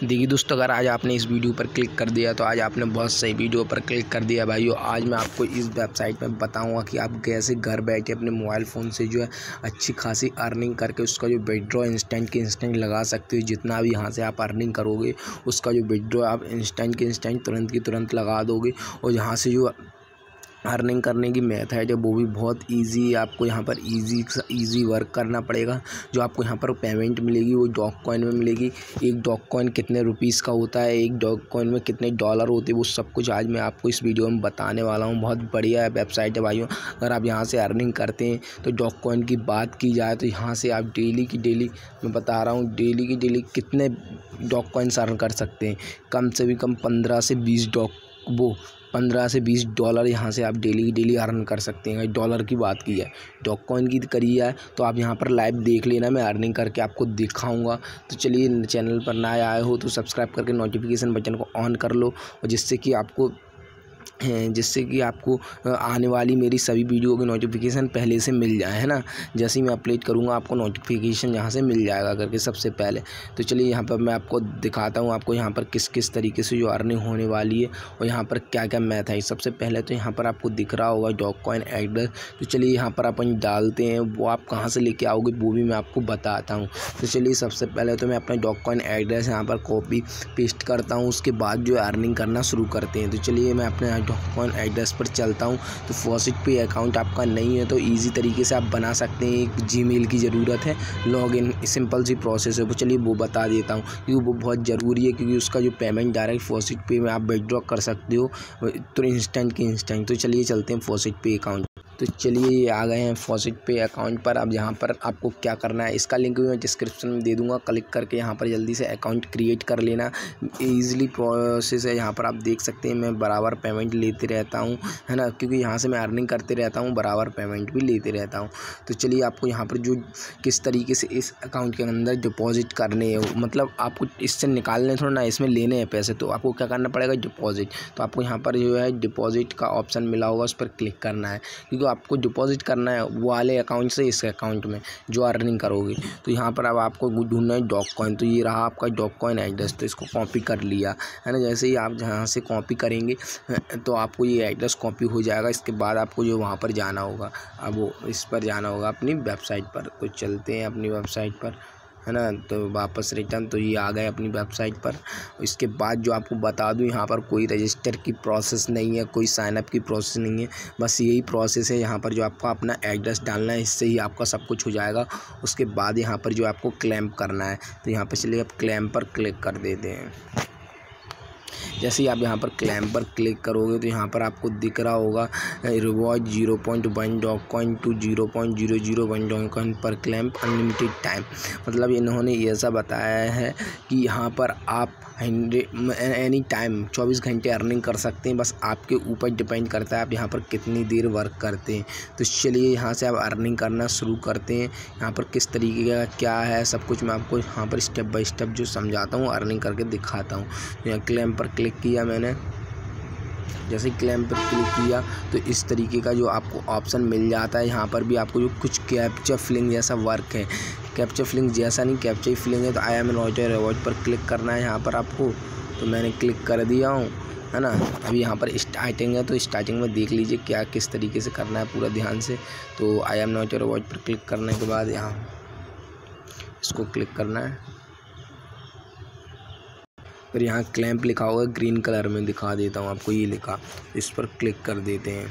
देखिए दोस्तों, अगर आज आपने इस वीडियो पर क्लिक कर दिया तो आज आपने बहुत सही वीडियो पर क्लिक कर दिया भाइयों। आज मैं आपको इस वेबसाइट में बताऊंगा कि आप कैसे घर बैठे अपने मोबाइल फ़ोन से जो है अच्छी खासी अर्निंग करके उसका जो विड्रॉ इंस्टेंट के इंस्टेंट लगा सकते हो। जितना भी यहाँ से आप अर्निंग करोगे उसका जो विड्रॉ आप इंस्टेंट के इंस्टेंट तुरंत की तुरंत लगा दोगे। और यहाँ से जो अर्निंग करने की मेथड है वो भी बहुत इजी है। आपको यहाँ पर इजी वर्क करना पड़ेगा। जो आपको यहाँ पर पेमेंट मिलेगी वो डॉग कॉइन में मिलेगी। एक डॉग कॉइन कितने रुपीस का होता है, एक डॉग कॉइन में कितने डॉलर होते हैं, वो सब कुछ आज मैं आपको इस वीडियो में बताने वाला हूँ। बहुत बढ़िया वेबसाइट है भाइयों। अगर आप यहाँ से अर्निंग करते हैं तो डॉग कॉइन की बात की जाए तो यहाँ से आप डेली की डेली, मैं बता रहा हूँ, डेली की डेली कितने डॉग कॉइन्स अर्न कर सकते हैं। कम से भी कम 15 से 20 डॉलर यहाँ से आप डेली अर्न कर सकते हैं। डॉलर की बात की है, डॉग कॉइन की करी है तो आप यहाँ पर लाइव देख लेना, मैं अर्निंग करके आपको दिखाऊंगा। तो चलिए, चैनल पर नए आए हो तो सब्सक्राइब करके नोटिफिकेशन बटन को ऑन कर लो, और जिससे कि आपको आने वाली मेरी सभी वीडियो की नोटिफिकेशन पहले से मिल जाए, है ना। जैसे ही मैं अपलोड करूँगा आपको नोटिफिकेशन यहाँ से मिल जाएगा करके सबसे पहले। तो चलिए यहाँ पर मैं आपको दिखाता हूँ आपको यहाँ पर किस तरीके से जो अर्निंग होने वाली है और यहाँ पर क्या क्या मैथ है। सबसे पहले तो यहाँ पर आपको दिख रहा होगा डॉग कॉइन एड्रेस। तो चलिए यहाँ पर अपन डालते हैं, वो आप कहाँ से लेके आओगे वो भी मैं आपको बताता हूँ। तो चलिए सबसे पहले तो मैं अपना डॉग कॉइन एड्रेस यहाँ पर कॉपी पेस्ट करता हूँ, उसके बाद जो अर्निंग करना शुरू करते हैं। तो चलिए मैं अपने डॉग कॉइन एड्रेस पर चलता हूँ। तो फॉसिट पे अकाउंट आपका नहीं है तो इजी तरीके से आप बना सकते हैं। एक जीमेल की ज़रूरत है, लॉगिन सिंपल सी प्रोसेस है। वो चलिए वो बता देता हूँ क्योंकि वो बहुत ज़रूरी है, क्योंकि उसका जो पेमेंट डायरेक्ट फॉसिट पे में आप विड्रॉ कर सकते हो तो इंस्टेंट के इंस्टेंट। तो चलिए चलते हैं फॉसिट पे अकाउंट। तो चलिए ये आ गए हैं फॉसिट पे अकाउंट पर। अब यहाँ पर आपको क्या करना है, इसका लिंक भी मैं डिस्क्रिप्शन में दे दूँगा। क्लिक करके यहाँ पर जल्दी से अकाउंट क्रिएट कर लेना। ईजिली प्रोसेस है। यहाँ पर आप देख सकते हैं मैं बराबर पेमेंट लेते रहता हूँ, है ना, क्योंकि यहाँ से मैं अर्निंग करते रहता हूँ, बराबर पेमेंट भी लेते रहता हूँ। तो चलिए आपको यहाँ पर जो किस तरीके से इस अकाउंट के अंदर डिपॉजिट करने हैं, मतलब आपको इससे निकालने थोड़ा ना, इसमें लेने हैं पैसे। तो आपको क्या करना पड़ेगा, डिपॉजिट। तो आपको यहाँ पर जो है डिपॉजिट का ऑप्शन मिला होगा, उस पर क्लिक करना है, क्योंकि आपको डिपॉजिट करना है वो वाले अकाउंट से इस अकाउंट में जो अर्निंग करोगे। तो यहाँ पर अब आपको ढूंढना है डॉग कॉइन। तो ये रहा आपका डॉग कॉइन एड्रेस। तो इसको कॉपी कर लिया, है ना। जैसे ही आप जहाँ से कॉपी करेंगे तो आपको ये एड्रेस कॉपी हो जाएगा। इसके बाद आपको जो वहाँ पर जाना होगा, अब वो इस पर जाना होगा अपनी वेबसाइट पर। तो चलते हैं अपनी वेबसाइट पर, है ना। तो वापस रिटर्न, तो ये आ गए अपनी वेबसाइट पर। इसके बाद जो आपको बता दूं, यहाँ पर कोई रजिस्टर की प्रोसेस नहीं है, कोई साइनअप की प्रोसेस नहीं है, बस यही प्रोसेस है। यहाँ पर जो आपको अपना एड्रेस डालना है, इससे ही आपका सब कुछ हो जाएगा। उसके बाद यहाँ पर जो आपको क्लेम करना है, तो यहाँ पर चलिए आप क्लेम पर क्लिक कर देते हैं। जैसे ही आप यहाँ पर क्लेम पर क्लिक करोगे तो यहाँ पर आपको दिख रहा होगा reward 0.1 dog coin to 0.001 dog coin पर क्लेम अनलिमिटेड टाइम। मतलब इन्होंने ऐसा बताया है कि यहाँ पर आप एनी टाइम 24 घंटे अर्निंग कर सकते हैं। बस आपके ऊपर डिपेंड करता है आप यहाँ पर कितनी देर वर्क करते हैं। तो चलिए यहाँ से आप अर्निंग करना शुरू करते हैं। यहाँ पर किस तरीके का क्या है सब कुछ मैं आपको यहाँ पर स्टेप बाय स्टेप जो समझाता हूँ, अर्निंग करके दिखाता हूँ। यहाँ क्लेम पर क्लिक किया मैंने। जैसे क्लेम पर क्लिक किया तो इस तरीके का जो आपको ऑप्शन मिल जाता है। यहाँ पर भी आपको जो कुछ कैप्चा फिलिंग जैसा वर्क है, कैप्चा फिलिंग जैसा नहीं, कैप्चा ही फिलिंग है। तो I am not a robot पर क्लिक करना है यहाँ पर आपको। तो मैंने क्लिक कर दिया हूँ, है ना। अभी यहाँ पर स्टार्टिंग है तो स्टार्टिंग में देख लीजिए क्या किस तरीके से करना है पूरा ध्यान से। तो I am not a robot पर क्लिक करने के बाद यहाँ इसको क्लिक करना है। फिर यहाँ क्लैंप लिखा होगा, ग्रीन कलर में दिखा देता हूँ आपको, ये लिखा, इस पर क्लिक कर देते हैं।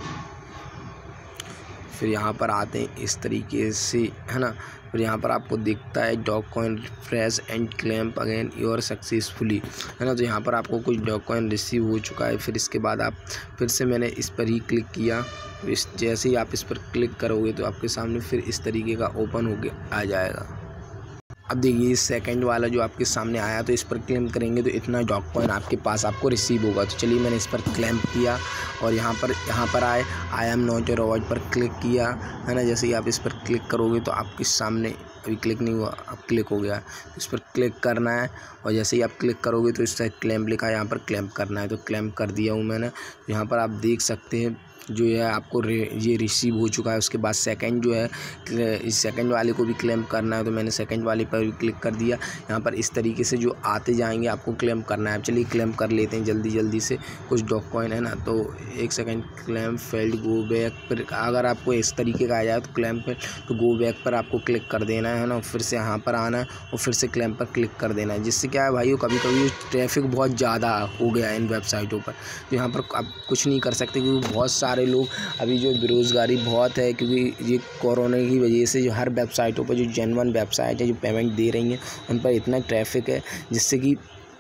फिर यहाँ पर आते हैं इस तरीके से, है ना। फिर यहाँ पर आपको दिखता है dog coin fresh and claim again your successfully, है ना। तो यहाँ पर आपको कुछ डॉग कॉइन रिसीव हो चुका है। फिर इसके बाद आप फिर से मैंने इस पर ही क्लिक किया। जैसे ही आप इस पर क्लिक करोगे तो आपके सामने फिर इस तरीके का ओपन होके आ जाएगा। अब देखिए सेकंड वाला जो आपके सामने आया, तो इस पर क्लेम करेंगे तो इतना डॉग कॉइन आपके पास आपको रिसीव होगा। तो चलिए मैंने इस पर क्लेम किया और यहाँ पर आए I am not a robot पर क्लिक किया, है ना। जैसे ही आप इस पर क्लिक करोगे तो आपके सामने, अभी क्लिक नहीं हुआ, अब क्लिक हो गया। इस पर क्लिक करना है और जैसे ही आप क्लिक करोगे तो इस साइड क्लेम लिखा है, यहाँ पर क्लेम करना है। तो क्लेम कर दिया हूँ मैंने। यहाँ पर आप देख सकते हैं जो है आपको ये रिसीव हो चुका है। उसके बाद सेकंड जो है, इस सेकंड वाले को भी क्लेम करना है, तो मैंने सेकंड वाले पर भी क्लिक कर दिया। यहाँ पर इस तरीके से जो आते जाएंगे आपको क्लेम करना है। चलिए क्लेम कर लेते हैं जल्दी से कुछ डॉककॉइन, है ना। तो एक second, claim failed, go back पर अगर आपको इस तरीके का आ जाए तो क्लेम पर तो गो बैक पर आपको क्लिक कर देना है ना। फिर से यहाँ पर आना है और फिर से क्लेम पर क्लिक कर देना है। जिससे क्या है भाई, कभी कभी ट्रैफिक बहुत ज़्यादा हो गया है इन वेबसाइटों पर, तो यहाँ पर आप कुछ नहीं कर सकते, क्योंकि बहुत सारे लोग अभी जो बेरोज़गारी बहुत है, क्योंकि ये कोरोना की वजह से जो हर वेबसाइटों पर जो जेन्युइन वेबसाइट है जो पेमेंट दे रही हैं उन पर इतना ट्रैफिक है, जिससे कि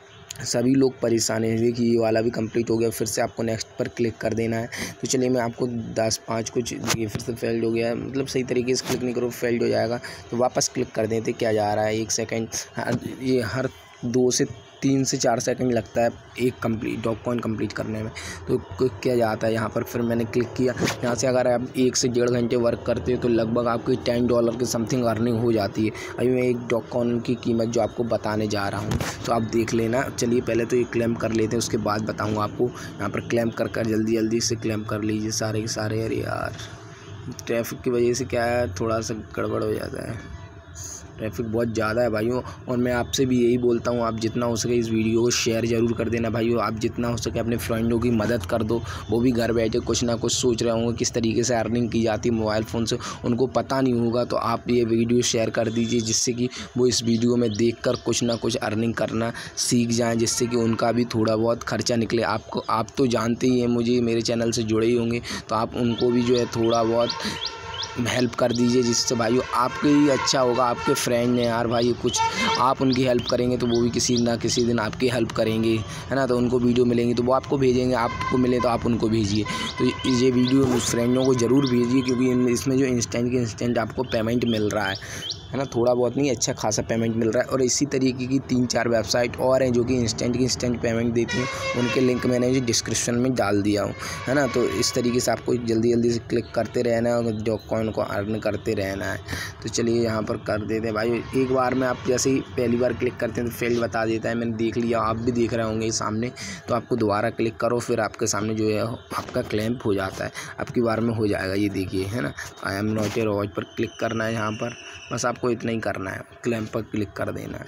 सभी लोग परेशान हैं कि ये वाला भी कंप्लीट हो गया। फिर से आपको नेक्स्ट पर क्लिक कर देना है। तो चलिए मैं आपको 10-5 कुछ, ये फिर से फेल्ड हो गया है, मतलब सही तरीके से क्लिक नहीं करो फेल्ड हो जाएगा। तो वापस क्लिक कर देते, क्या जा रहा है, 1 सेकंड, ये हर 2 से 3 से 4 सेकंड लगता है एक कंप्लीट डॉककॉइन कंप्लीट करने में। तो क्या जाता है यहाँ पर, फिर मैंने क्लिक किया। यहाँ से अगर आप 1 से 1.5 घंटे वर्क करते हो तो लगभग आपकी $10 के समथिंग अर्निंग हो जाती है। अभी मैं एक डॉककॉइन की कीमत जो आपको बताने जा रहा हूँ, तो आप देख लेना। चलिए पहले तो ये क्लेम कर लेते हैं, उसके बाद बताऊँगा आपको। यहाँ पर क्लेम कर जल्दी से क्लेम कर लीजिए सारे के सारे। अरे यार, ट्रैफिक की वजह से क्या है, थोड़ा सा गड़बड़ हो जाता है, ट्रैफिक बहुत ज़्यादा है भाइयों। और मैं आपसे भी यही बोलता हूँ, आप जितना हो सके इस वीडियो को शेयर ज़रूर कर देना भाइयों। आप जितना हो सके अपने फ्रेंडों की मदद कर दो, वो भी घर बैठे कुछ ना कुछ सोच रहे होंगे किस तरीके से अर्निंग की जाती है मोबाइल फ़ोन से, उनको पता नहीं होगा। तो आप ये वीडियो शेयर कर दीजिए, जिससे कि वो इस वीडियो में देखकर कुछ ना कुछ अर्निंग करना सीख जाएँ, जिससे कि उनका भी थोड़ा बहुत खर्चा निकले। आप तो जानते ही हैं, मुझे मेरे चैनल से जुड़े ही होंगे, तो आप उनको भी जो है थोड़ा बहुत हेल्प कर दीजिए, जिससे भाइयों आपके ही अच्छा होगा। आपके फ्रेंड हैं यार भाई, कुछ आप उनकी हेल्प करेंगे तो वो भी किसी ना किसी दिन आपकी हेल्प करेंगे, है ना। तो उनको वीडियो मिलेंगी तो वो आपको भेजेंगे, आपको मिले तो आप उनको भेजिए। तो ये वीडियो फ्रेंडों को ज़रूर भेजिए, क्योंकि इसमें जो इंस्टेंट के इंस्टेंट आपको पेमेंट मिल रहा है ना, थोड़ा बहुत नहीं, अच्छा खासा पेमेंट मिल रहा है। और इसी तरीके की 3-4 वेबसाइट और हैं जो कि इंस्टेंट पेमेंट देती हैं, उनके लिंक मैंने जो डिस्क्रिप्शन में डाल दिया हूँ, है ना। तो इस तरीके से आपको जल्दी से क्लिक करते रहना है और डॉककॉइन को अर्न करते रहना है। तो चलिए यहाँ पर कर देते हैं भाई। एक बार में आप जैसे ही पहली बार क्लिक करते हैं तो फेल बता देता है, मैंने देख लिया, आप भी देख रहे होंगे सामने। तो आपको दोबारा क्लिक करो, फिर आपके सामने जो है आपका क्लेम हो जाता है, आपकी बार में हो जाएगा, ये देखिए, है ना। I am not a robot पर क्लिक करना है यहाँ पर, बस आपको इतना ही करना है, क्लेम पर क्लिक कर देना है।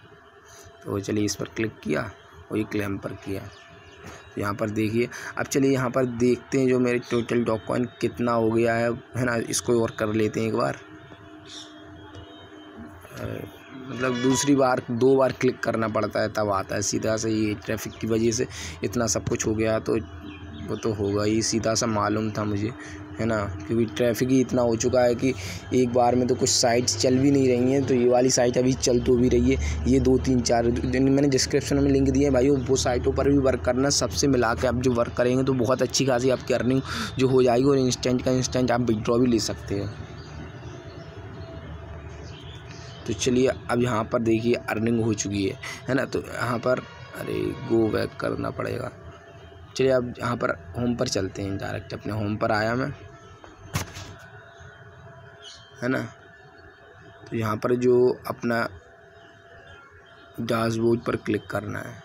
तो चलिए इस पर क्लिक किया और ये क्लेम पर किया, तो यहाँ पर देखिए। अब चलिए यहाँ पर देखते हैं जो मेरे टोटल डॉककॉइन कितना हो गया है ना। इसको और कर लेते हैं एक बार, मतलब दूसरी बार 2 बार क्लिक करना पड़ता है तब आता है सीधा से। ये ट्रैफिक की वजह से इतना सब कुछ हो गया, तो वो तो होगा ही, सीधा सा मालूम था मुझे, है ना। क्योंकि ट्रैफिक ही इतना हो चुका है कि एक बार में तो कुछ साइट्स चल भी नहीं रही हैं। तो ये वाली साइट अभी चल तो भी रही है, ये 2-3-4 मैंने डिस्क्रिप्शन में लिंक दिए हैं भाई, वो साइटों पर भी वर्क करना। सबसे मिला के आप जो वर्क करेंगे तो बहुत अच्छी खासी आपकी अर्निंग जो हो जाएगी, और इंस्टेंट आप विड्रॉ भी ले सकते हैं। तो चलिए अब यहाँ पर देखिए अर्निंग हो चुकी है ना। तो यहाँ पर अरे गो बैक करना पड़ेगा। चलिए अब यहाँ पर होम पर चलते हैं, डायरेक्ट अपने होम पर आया मैं, है ना। तो यहाँ पर जो अपना डैशबोर्ड पर क्लिक करना है,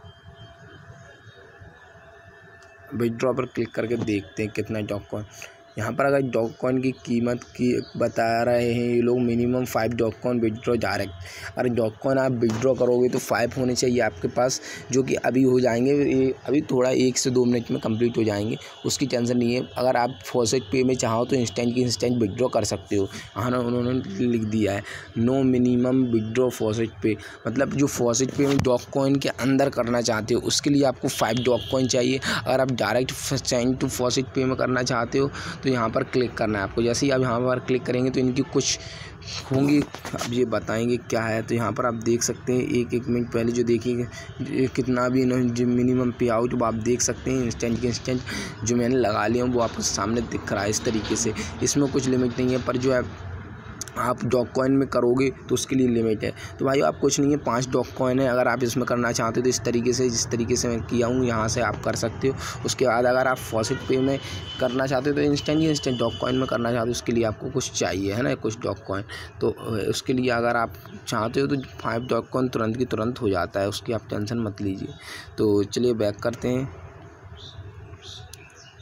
विड्रॉ पर क्लिक करके देखते हैं कितना डॉककॉइन। यहाँ पर अगर डॉककॉइन की कीमत की बता रहे हैं ये लोग, मिनिमम 5 डॉककॉइन विड्रॉ डायरेक्ट। अगर डॉककॉइन आप विड्रॉ करोगे तो 5 होने चाहिए आपके पास, जो कि अभी हो जाएंगे, ये अभी थोड़ा 1 से 2 मिनट में कंप्लीट हो जाएंगे, उसकी टेंशन नहीं है। अगर आप फॉसेट पे में चाहो तो इंस्टेंट विड्रॉ कर सकते हो। हाँ, उन्होंने लिख दिया है नो मिनिमम विड्रॉ फॉसेट पे, मतलब जो फॉसेट पे में डॉककॉइन के अंदर करना चाहते हो उसके लिए आपको 5 डॉककॉइन चाहिए। अगर आप डायरेक्ट सेंड टू फॉसेट पे में करना चाहते हो तो यहाँ पर क्लिक करना है आपको। जैसे ही आप यहाँ पर क्लिक करेंगे तो इनकी कुछ होंगी, अब ये बताएंगे क्या है। तो यहाँ पर आप देख सकते हैं, एक मिनट पहले जो देखिए कितना भी इन्होंने मिनिमम पे आउट वो आप देख सकते हैं। इंस्टेंट जो मैंने लगा लिया वो आपको सामने दिख रहा है इस तरीके से। इसमें कुछ लिमिट नहीं है, पर जो है आप डॉककॉइन में करोगे तो उसके लिए लिमिट है। तो भाई आप कुछ नहीं है, 5 डॉककॉइन है। अगर आप इसमें करना चाहते हो तो इस तरीके से, जिस तरीके से मैं किया हूँ यहाँ से आप कर सकते हो। उसके बाद अगर आप फॉसेट पे में करना चाहते हो तो इंस्टेंट डॉककॉइन में करना चाहते हो, उसके लिए आपको कुछ चाहिए, है ना, कुछ डॉककॉइन। तो उसके लिए अगर आप चाहते हो तो 5 डॉककॉइन तुरंत की तुरंत हो जाता है, उसकी आप टेंशन मत लीजिए। तो चलिए बैक करते हैं।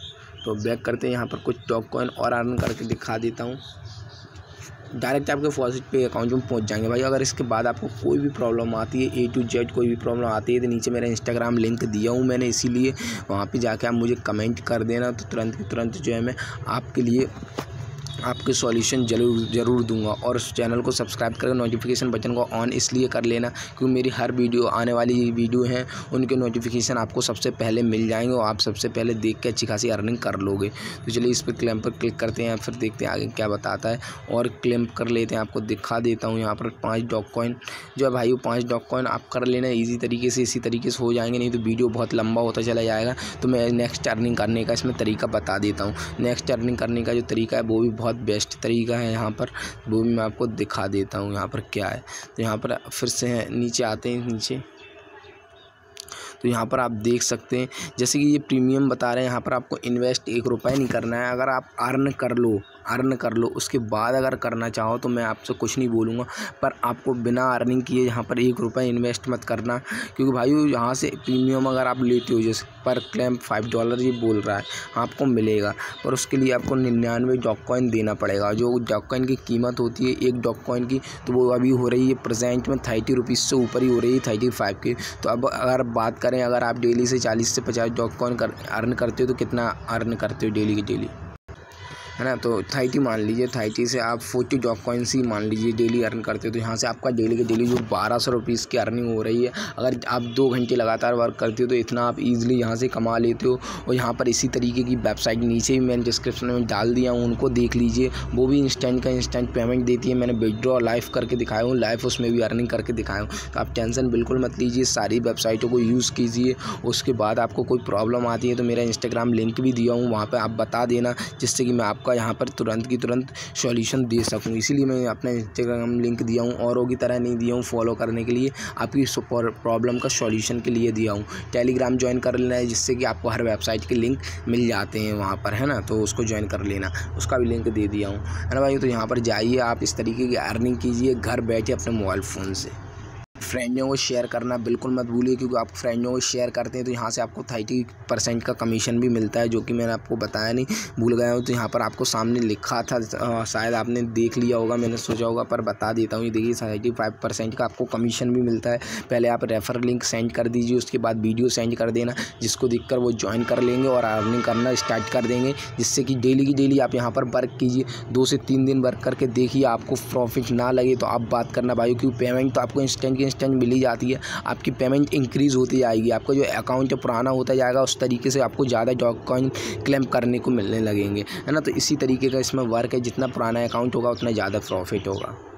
तो बैक करते हैं, यहाँ पर कुछ डॉग कॉइन और अर्न करके दिखा देता हूँ। डायरेक्ट आपके फॉसिट पे अकाउंट में पहुंच जाएंगे भाई। अगर इसके बाद आपको कोई भी प्रॉब्लम आती है, A to Z कोई भी प्रॉब्लम आती है, तो नीचे मेरा इंस्टाग्राम लिंक दिया हूँ मैंने, इसीलिए वहाँ पे जाके आप मुझे कमेंट कर देना, तो तुरंत की तुरंत जो है मैं आपके लिए आपके सॉल्यूशन ज़रूर दूंगा। और उस चैनल को सब्सक्राइब करके नोटिफिकेशन बटन को ऑन इसलिए कर लेना क्योंकि मेरी हर वीडियो आने वाली वीडियो हैं उनके नोटिफिकेशन आपको सबसे पहले मिल जाएंगे और आप सबसे पहले देख के अच्छी खासी अर्निंग कर लोगे। तो चलिए इस पर क्लेम पर क्लिक करते हैं, फिर देखते हैं आगे क्या बताता है और क्लेम कर लेते हैं। आपको दिखा देता हूँ यहाँ पर 5 डॉग कॉइन जो है भाई, वो 5 डॉग कॉइन आप कर लेना ईजी तरीके से, इसी तरीके से हो जाएंगे, नहीं तो वीडियो बहुत लंबा होता चला जाएगा। तो मैं नेक्स्ट अर्निंग करने का इसमें तरीका बता देता हूँ। नेक्स्ट अर्निंग करने का जो तरीका है वो भी बहुत बेस्ट तरीका है यहाँ पर, वो भी मैं आपको दिखा देता हूँ यहाँ पर क्या है। तो यहाँ पर फिर से नीचे आते हैं, नीचे तो यहाँ पर आप देख सकते हैं जैसे कि ये प्रीमियम बता रहे हैं, यहाँ पर आपको इन्वेस्ट 1 रुपये नहीं करना है। अगर आप अर्न कर लो उसके बाद अगर करना चाहो तो मैं आपसे कुछ नहीं बोलूँगा, पर आपको बिना अर्निंग किए यहाँ पर 1 रुपये इन्वेस्ट मत करना, क्योंकि भाई यहाँ से प्रीमियम अगर आप लेते हो जैसे पर क्लेम $5 ये बोल रहा है आपको मिलेगा, पर उसके लिए आपको 99 डॉग कॉइन देना पड़ेगा। जो डॉग कॉइन की कीमत होती है एक डॉग कॉइन की, तो वो अभी हो रही है प्रेजेंट में 30 रुपीज़ से ऊपर ही हो रही है, 35 की। तो अब अगर बात करें, अगर आप डेली से 40 से 50 डॉग कॉइन अर्न करते हो तो कितना अर्न करते हो डेली की डेली, है ना। तो 30 मान लीजिए, 30 से आप 40 डॉग कॉइन्स ही मान लीजिए डेली अर्न करते हो, तो यहाँ से आपका डेली के डेली जो 1200 रुपीज़ की अर्निंग हो रही है। अगर आप 2 घंटे लगातार वर्क करते हो तो इतना आप इजीली यहाँ से कमा लेते हो। और यहाँ पर इसी तरीके की वेबसाइट नीचे ही मैंने डिस्क्रिप्शन में डाल दिया हूँ, उनको देख लीजिए, वो भी इंस्टेंट पेमेंट देती है। मैंने विड्रॉ लाइव करके दिखाया हूँ, लाइव उसमें भी अर्निंग करके दिखाया हूँ। तो आप टेंशन बिल्कुल मत लीजिए, सारी वेबसाइटों को यूज़ कीजिए। उसके बाद आपको कोई प्रॉब्लम आती है तो मेरा इंस्टाग्राम लिंक भी दिया हूँ, वहाँ पर आप बता देना, जिससे कि मैं आपका यहाँ पर तुरंत की तुरंत सॉल्यूशन दे सकूं। इसीलिए मैं अपना इंस्टाग्राम लिंक दिया हूं, औरों की तरह नहीं दिया हूं फॉलो करने के लिए, आपकी प्रॉब्लम का सॉल्यूशन के लिए दिया हूं। टेलीग्राम ज्वाइन कर लेना है, जिससे कि आपको हर वेबसाइट के लिंक मिल जाते हैं वहां पर, है ना। तो उसको ज्वाइन कर लेना, उसका भी लिंक दे दिया हूं, है ना भाई। तो यहाँ पर जाइए, आप इस तरीके की अर्निंग कीजिए घर बैठे अपने मोबाइल फ़ोन से। फ्रेंडों को शेयर करना बिल्कुल मत भूलिए, क्योंकि आप फ्रेंडों को शेयर करते हैं तो यहाँ से आपको 30% का कमीशन भी मिलता है, जो कि मैंने आपको बताया नहीं, भूल गया हूँ। तो यहाँ पर आपको सामने लिखा था, शायद आपने देख लिया होगा, मैंने सोचा होगा, पर बता देता हूँ। ये देखिए 35% का आपको कमीशन भी मिलता है। पहले आप रेफर लिंक सेंड कर दीजिए, उसके बाद वीडियो सेंड कर देना, जिसको देखकर वो ज्वाइन कर लेंगे और अर्निंग करना स्टार्ट कर देंगे, जिससे कि डेली की डेली आप यहाँ पर वर्क कीजिए। 2 से 3 दिन वर्क करके देखिए, आपको प्रॉफिट ना लगे तो आप बात करना भाई, क्योंकि पेमेंट तो आपको इंस्टेंट मिल ही जाती है। आपकी पेमेंट इंक्रीज़ होती जाएगी, आपका जो अकाउंट है पुराना होता जाएगा, उस तरीके से आपको ज़्यादा डॉग कॉइन क्लेम करने को मिलने लगेंगे, है ना। तो इसी तरीके का इसमें वर्क है, जितना पुराना अकाउंट होगा उतना ज़्यादा प्रॉफिट होगा।